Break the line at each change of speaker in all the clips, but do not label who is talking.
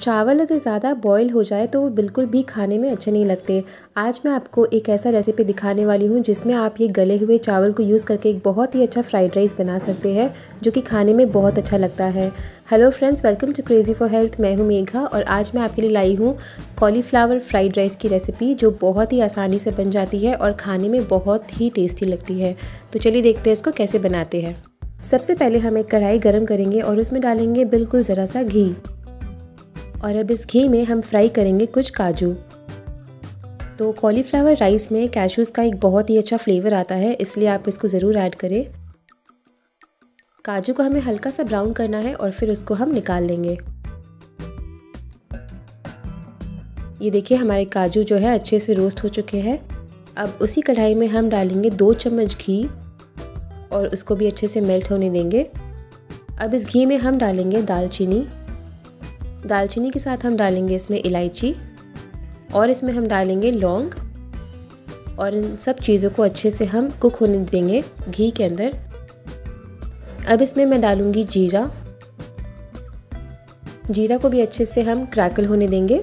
चावल अगर ज़्यादा बॉईल हो जाए तो वो बिल्कुल भी खाने में अच्छे नहीं लगते। आज मैं आपको एक ऐसा रेसिपी दिखाने वाली हूँ जिसमें आप ये गले हुए चावल को यूज़ करके एक बहुत ही अच्छा फ्राइड राइस बना सकते हैं, जो कि खाने में बहुत अच्छा लगता है। Hello friends, welcome to crazy for health. मैं हूँ मेघा और आज मैं आपके लिए लाई हूँ कॉलीफ्लावर फ्राइड राइस की रेसिपी, जो बहुत ही आसानी से बन जाती है और खाने में बहुत ही टेस्टी लगती है। तो चलिए देखते हैं इसको कैसे बनाते हैं। सबसे पहले हम एक कढ़ाई गर्म करेंगे और उसमें डालेंगे बिल्कुल ज़रा सा घी, और अब इस घी में हम फ्राई करेंगे कुछ काजू। तो कॉलीफ्लावर राइस में कैशूज़ का एक बहुत ही अच्छा फ्लेवर आता है, इसलिए आप इसको ज़रूर ऐड करें। काजू को हमें हल्का सा ब्राउन करना है और फिर उसको हम निकाल लेंगे। ये देखिए हमारे काजू जो है अच्छे से रोस्ट हो चुके हैं। अब उसी कढ़ाई में हम डालेंगे 2 चम्मच घी और उसको भी अच्छे से मेल्ट होने देंगे। अब इस घी में हम डालेंगे दालचीनी के साथ हम डालेंगे इसमें इलायची, और इसमें हम डालेंगे लौंग, और इन सब चीज़ों को अच्छे से हम कुक होने देंगे घी के अंदर। अब इसमें मैं डालूंगी जीरा को भी अच्छे से हम क्रैकल होने देंगे।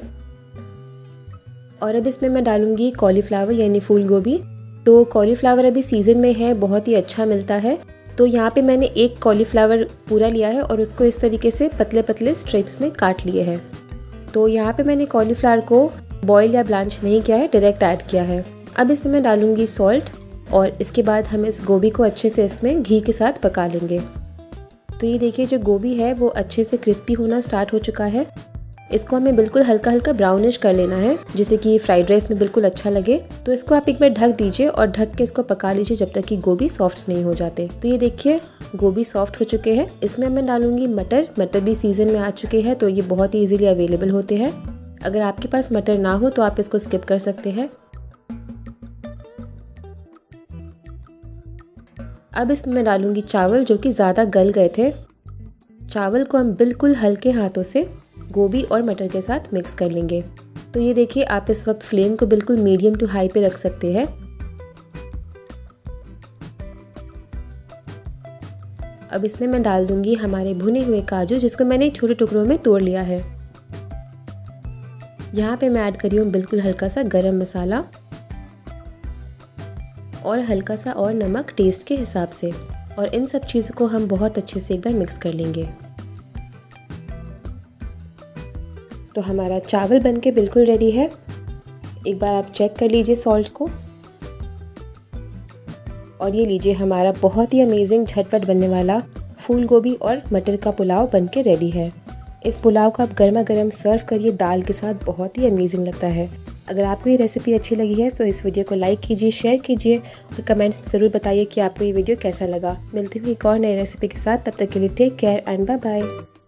और अब इसमें मैं डालूंगी कॉलीफ्लावर यानी फूल गोभी। तो कॉलीफ्लावर अभी सीज़न में है, बहुत ही अच्छा मिलता है। तो यहाँ पे मैंने एक कॉलीफ्लावर पूरा लिया है और उसको इस तरीके से पतले पतले स्ट्रिप्स में काट लिए हैं। तो यहाँ पे मैंने कॉलीफ्लावर को बॉईल या ब्लांच नहीं किया है, डायरेक्ट ऐड किया है। अब इसमें मैं डालूंगी सॉल्ट, और इसके बाद हम इस गोभी को अच्छे से इसमें घी के साथ पका लेंगे। तो ये देखिए जो गोभी है वो अच्छे से क्रिस्पी होना स्टार्ट हो चुका है। इसको हमें बिल्कुल हल्का हल्का ब्राउनिश कर लेना है, जिससे कि फ्राइड राइस में बिल्कुल अच्छा लगे। तो इसको आप एक बार ढक दीजिए और ढक के इसको पका लीजिए जब तक कि गोभी सॉफ्ट नहीं हो जाते। तो ये देखिए गोभी सॉफ्ट हो चुके हैं। इसमें मैं डालूंगी मटर भी सीजन में आ चुके हैं, तो ये बहुत ही ईजिली अवेलेबल होते हैं। अगर आपके पास मटर ना हो तो आप इसको स्किप कर सकते हैं। अब इसमें मैं डालूंगी चावल, जो कि ज़्यादा गल गए थे। चावल को हम बिल्कुल हल्के हाथों से गोभी और मटर के साथ मिक्स कर लेंगे। तो ये देखिए आप इस वक्त फ्लेम को बिल्कुल मीडियम टू हाई पे रख सकते हैं। अब इसमें मैं डाल दूंगी हमारे भुने हुए काजू, जिसको मैंने छोटे टुकड़ों में तोड़ लिया है। यहाँ पे मैं ऐड कर रही हूँ बिल्कुल हल्का सा गरम मसाला और हल्का सा और नमक टेस्ट के हिसाब से, और इन सब चीज़ों को हम बहुत अच्छे से एक बार मिक्स कर लेंगे। तो हमारा चावल बनके बिल्कुल रेडी है। एक बार आप चेक कर लीजिए सॉल्ट को, और ये लीजिए हमारा बहुत ही अमेजिंग झटपट बनने वाला फूल गोभी और मटर का पुलाव बनके रेडी है। इस पुलाव को आप गर्मा गर्म सर्व करिए दाल के साथ, बहुत ही अमेजिंग लगता है। अगर आपको ये रेसिपी अच्छी लगी है तो इस वीडियो को लाइक कीजिए, शेयर कीजिए और कमेंट्स में ज़रूर बताइए कि आपको ये वीडियो कैसा लगा। मिलती हुई एक और नई रेसिपी के साथ, तब तक के लिए take care and bye bye.